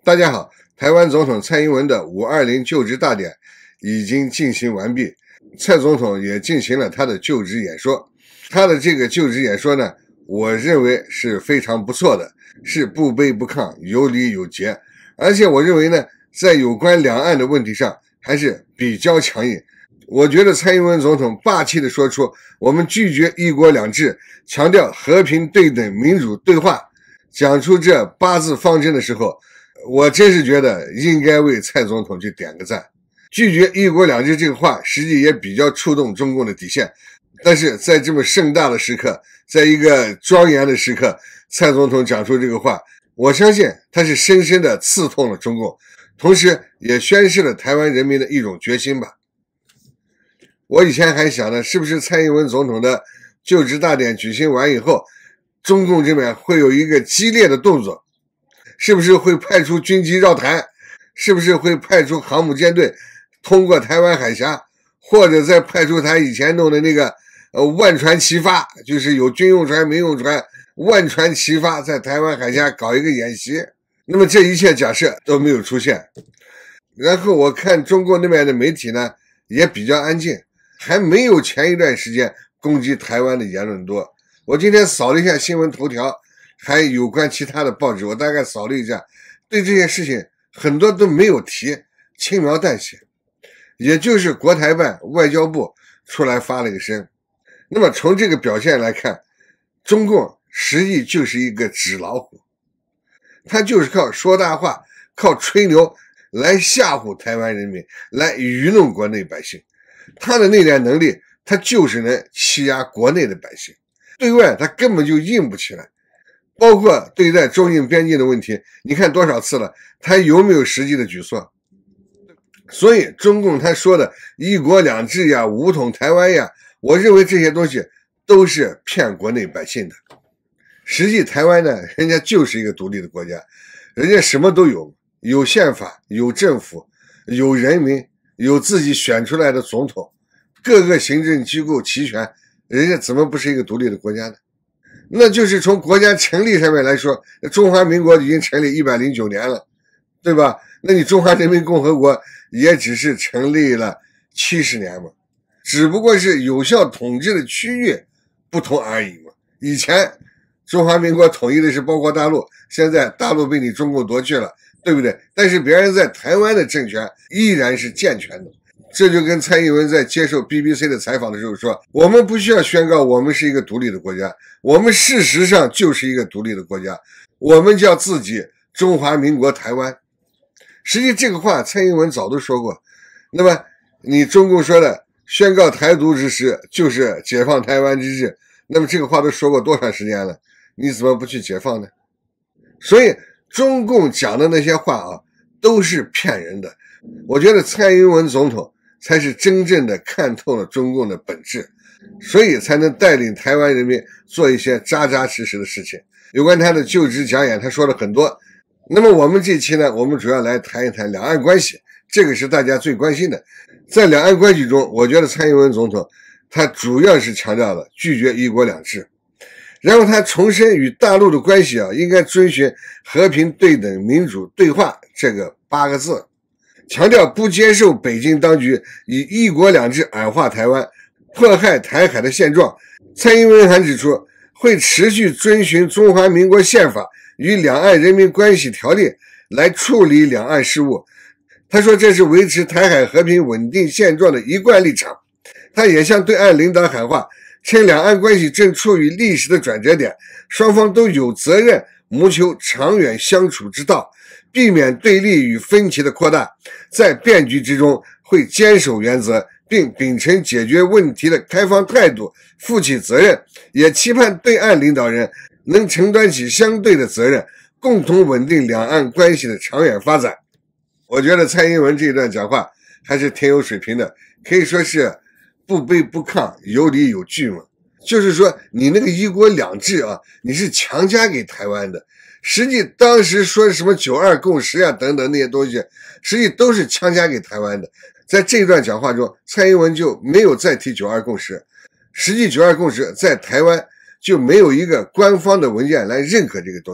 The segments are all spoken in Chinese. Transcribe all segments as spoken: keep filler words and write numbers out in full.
大家好，台湾总统蔡英文的五二零就职大典已经进行完毕，蔡总统也进行了他的就职演说。他的这个就职演说呢，我认为是非常不错的，是不卑不亢，有理有节。而且我认为呢，在有关两岸的问题上还是比较强硬。我觉得蔡英文总统霸气地说出我们拒绝一国两制，强调和平对等民主对话，讲出这八字方针的时候，我真是觉得应该为蔡总统去点个赞。拒绝一国两制这个话实际也比较触动中共的底线，但是在这么盛大的时刻，在一个庄严的时刻，蔡总统讲出这个话，我相信他是深深的刺痛了中共，同时也宣示了台湾人民的一种决心吧。我以前还想呢，是不是蔡英文总统的就职大典举行完以后，中共这边会有一个激烈的动作，是不是会派出军机绕台，是不是会派出航母舰队通过台湾海峡，或者再派出他以前弄的那个呃万船齐发，就是有军用船民用船万船齐发，在台湾海峡搞一个演习。那么这一切假设都没有出现。然后我看中国那边的媒体呢也比较安静，还没有前一段时间攻击台湾的言论多。我今天扫了一下新闻头条，还有关其他的报纸，我大概扫了一下，对这些事情很多都没有提，轻描淡写。也就是国台办外交部出来发了个声。那么从这个表现来看，中共实际就是一个纸老虎，他就是靠说大话，靠吹牛来吓唬台湾人民，来愚弄国内百姓。他的内敛能力，他就是能欺压国内的百姓，对外他根本就硬不起来。包括对待中印边境的问题，你看多少次了，他有没有实际的举措？所以中共他说的一国两制呀，武统台湾呀，我认为这些东西都是骗国内百姓的。实际台湾呢，人家就是一个独立的国家，人家什么都有，有宪法，有政府，有人民，有自己选出来的总统，各个行政机构齐全，人家怎么不是一个独立的国家呢？那就是从国家成立上面来说，中华民国已经成立一百零九年了，对吧？那你中华人民共和国也只是成立了七十年嘛，只不过是有效统治的区域不同而已嘛。以前中华民国统一的是包括大陆，现在大陆被你中共夺去了，对不对？但是别人在台湾的政权依然是健全的。这就跟蔡英文在接受 B B C 的采访的时候说，我们不需要宣告我们是一个独立的国家，我们事实上就是一个独立的国家，我们叫自己中华民国台湾。实际这个话蔡英文早都说过。那么你中共说的宣告台独之时就是解放台湾之日，那么这个话都说过多长时间了，你怎么不去解放呢？所以中共讲的那些话啊，都是骗人的。我觉得蔡英文总统才是真正的看透了中共的本质，所以才能带领台湾人民做一些扎扎实实的事情。有关他的就职讲演，他说了很多。那么我们这期呢，我们主要来谈一谈两岸关系，这个是大家最关心的。在两岸关系中，我觉得蔡英文总统他主要是强调了拒绝一国两制，然后他重申与大陆的关系啊，应该遵循和平对等民主对话这个八个字，强调不接受北京当局以一国两制矮化台湾，迫害台海的现状。蔡英文还指出，会持续遵循中华民国宪法与两岸人民关系条例来处理两岸事务。他说这是维持台海和平稳定现状的一贯立场。他也向对岸领导喊话，称两岸关系正处于历史的转折点，双方都有责任谋求长远相处之道，避免对立与分歧的扩大，在变局之中会坚守原则，并秉承解决问题的开放态度，负起责任，也期盼对岸领导人能承担起相对的责任，共同稳定两岸关系的长远发展。我觉得蔡英文这一段讲话还是挺有水平的，可以说是不卑不亢，有理有据嘛。就是说你那个一国两制啊，你是强加给台湾的，实际当时说什么九二共识啊等等那些东西，实际都是强加给台湾的。在这段讲话中，蔡英文就没有再提九二共识，实际九二共识在台湾就没有一个官方的文件来认可这个东西。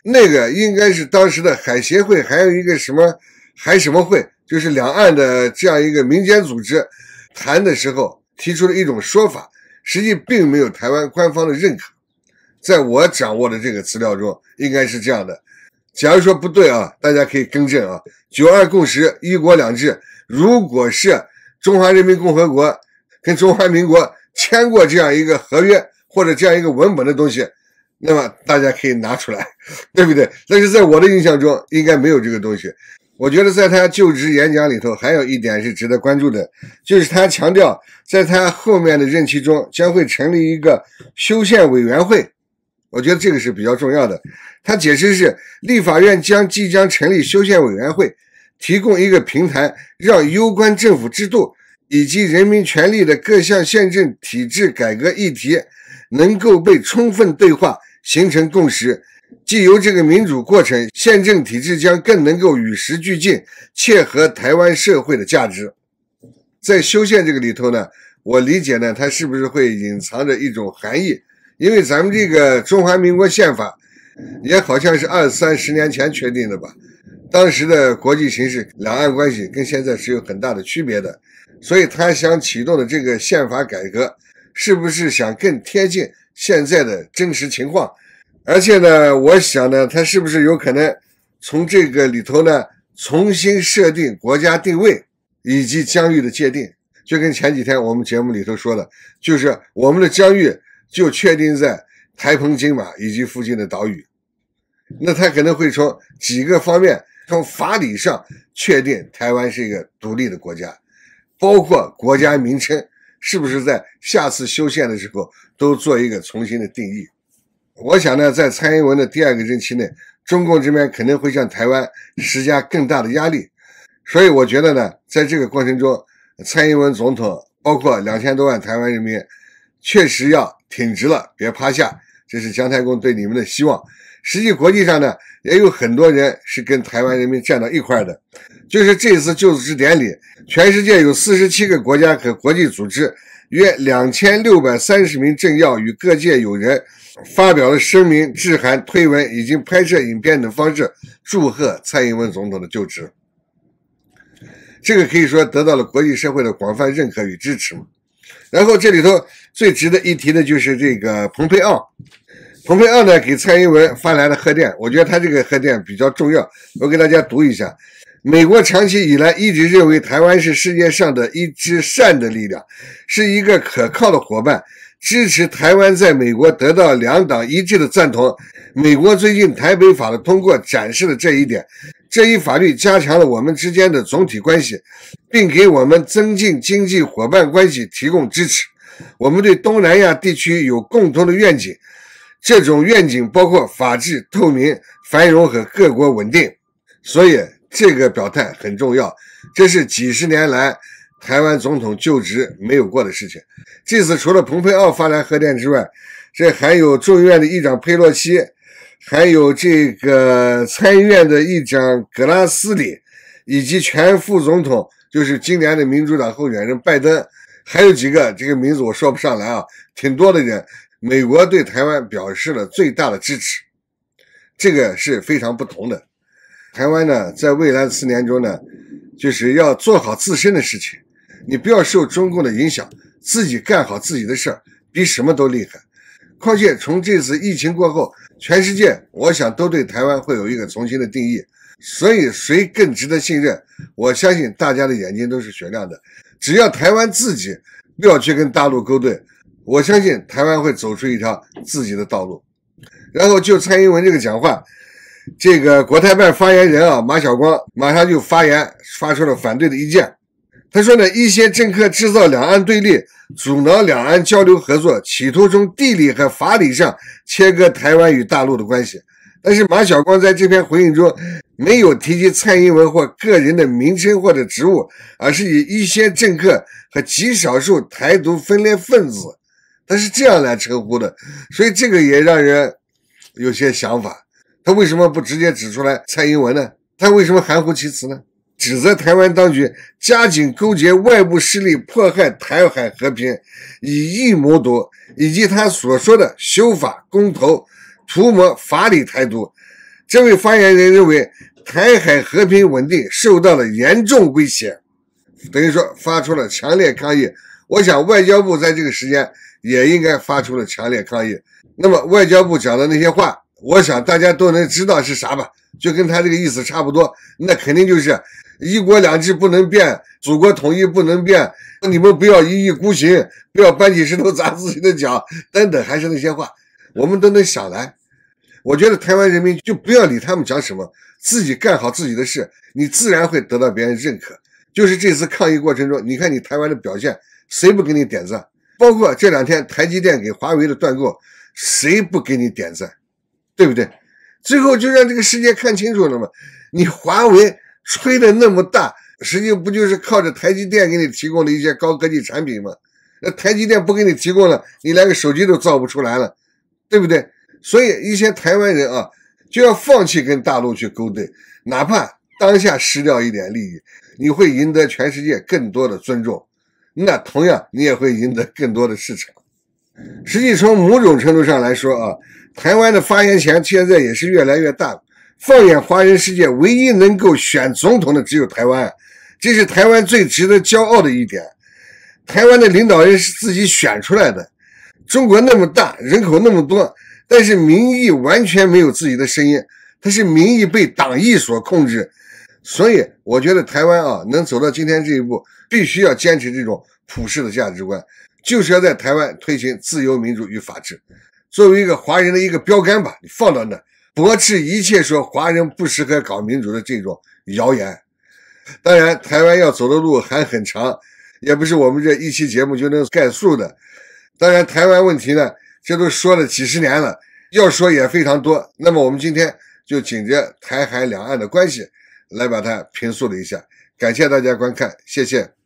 那个应该是当时的海协会，还有一个什么海什么会，就是两岸的这样一个民间组织谈的时候提出了一种说法，实际并没有台湾官方的认可。在我掌握的这个资料中应该是这样的，假如说不对啊，大家可以更正啊。九二共识，一国两制，如果是中华人民共和国跟中华民国签过这样一个合约或者这样一个文本的东西，那么大家可以拿出来，对不对？但是在我的印象中应该没有这个东西。我觉得在他就职演讲里头还有一点是值得关注的，就是他强调在他后面的任期中将会成立一个修宪委员会，我觉得这个是比较重要的。他解释是立法院将即将成立修宪委员会，提供一个平台，让攸关政府制度以及人民权利的各项宪政体制改革议题能够被充分对话，形成共识。既由这个民主过程，宪政体制将更能够与时俱进，切合台湾社会的价值。在修宪这个里头呢，我理解呢，它是不是会隐藏着一种含义？因为咱们这个中华民国宪法也好像是二三十年前确定的吧，当时的国际形势、两岸关系跟现在是有很大的区别的，所以他想启动的这个宪法改革，是不是想更贴近现在的真实情况？而且呢，我想呢，他是不是有可能从这个里头呢，重新设定国家定位以及疆域的界定？就跟前几天我们节目里头说的，就是我们的疆域就确定在台澎金马以及附近的岛屿。那他可能会从几个方面，从法理上确定台湾是一个独立的国家，包括国家名称是不是在下次修宪的时候都做一个重新的定义。我想呢，在蔡英文的第二个任期内，中共这边肯定会向台湾施加更大的压力，所以我觉得呢，在这个过程中，蔡英文总统包括两千多万台湾人民确实要挺直了，别趴下，这是姜太公对你们的希望。实际国际上呢，也有很多人是跟台湾人民站到一块的。就是这次就职典礼，全世界有四十七个国家和国际组织，约两千六百三十名政要与各界友人发表了声明、致函、推文以及拍摄影片等方式祝贺蔡英文总统的就职。这个可以说得到了国际社会的广泛认可与支持嘛。然后这里头最值得一提的就是这个蓬佩奥。蓬佩奥呢给蔡英文发来了贺电，我觉得他这个贺电比较重要，我给大家读一下。美国长期以来一直认为台湾是世界上的一支善的力量，是一个可靠的伙伴，支持台湾在美国得到两党一致的赞同。美国最近台北法的通过展示了这一点，这一法律加强了我们之间的总体关系，并给我们增进经济伙伴关系提供支持。我们对东南亚地区有共同的愿景，这种愿景包括法治、透明、繁荣和各国稳定。所以这个表态很重要，这是几十年来台湾总统就职没有过的事情。这次除了蓬佩奥发来贺电之外，这还有众议院的议长佩洛西，还有这个参议院的议长格拉斯里，以及前副总统，就是今年的民主党候选人拜登，还有几个这个名字我说不上来啊，挺多的人。美国对台湾表示了最大的支持，这个是非常不同的。台湾呢，在未来的四年中呢，就是要做好自身的事情，你不要受中共的影响，自己干好自己的事儿，比什么都厉害。况且从这次疫情过后，全世界我想都对台湾会有一个重新的定义，所以谁更值得信任，我相信大家的眼睛都是雪亮的。只要台湾自己不要去跟大陆勾兑，我相信台湾会走出一条自己的道路。然后就蔡英文这个讲话，这个国台办发言人啊马晓光马上就发言，发出了反对的意见。他说呢，一些政客制造两岸对立，阻挠两岸交流合作，企图从地理和法理上切割台湾与大陆的关系。但是马晓光在这篇回应中没有提及蔡英文或个人的名称或者职务，而是以一些政客和极少数台独分裂分子，他是这样来称呼的，所以这个也让人有些想法。他为什么不直接指出来蔡英文呢？他为什么含糊其辞呢？指责台湾当局加紧勾结外部势力迫害台海和平，以疫谋独，以及他所说的修法公投、涂抹法理台独， 这位发言人认为台海和平稳定受到了严重威胁，等于说发出了强烈抗议。我想外交部在这个时间也应该发出了强烈抗议。那么外交部讲的那些话，我想大家都能知道是啥吧，就跟他这个意思差不多，那肯定就是一国两制不能变，祖国统一不能变，你们不要一意孤行，不要搬起石头砸自己的脚等等，还是那些话我们都能想来。我觉得台湾人民就不要理他们讲什么，自己干好自己的事，你自然会得到别人认可。就是这次抗议过程中，你看你台湾的表现，谁不给你点赞？包括这两天台积电给华为的断供，谁不给你点赞？对不对？最后就让这个世界看清楚了嘛，你华为吹的那么大，实际不就是靠着台积电给你提供的一些高科技产品吗？那台积电不给你提供了，你连个手机都造不出来了，对不对？所以一些台湾人啊，就要放弃跟大陆去勾兑，哪怕当下失掉一点利益，你会赢得全世界更多的尊重，那同样你也会赢得更多的市场。实际从某种程度上来说啊，台湾的发言权现在也是越来越大。放眼华人世界，唯一能够选总统的只有台湾，这是台湾最值得骄傲的一点。台湾的领导人是自己选出来的。中国那么大，人口那么多，但是民意完全没有自己的声音，它是民意被党意所控制。所以我觉得台湾啊，能走到今天这一步，必须要坚持这种普世的价值观，就是要在台湾推行自由民主与法治，作为一个华人的一个标杆吧，你放到那，驳斥一切说华人不适合搞民主的这种谣言。当然台湾要走的路还很长，也不是我们这一期节目就能概述的。当然台湾问题呢，这都说了几十年了，要说也非常多。那么我们今天就紧着台海两岸的关系来把它评述了一下。感谢大家观看，谢谢。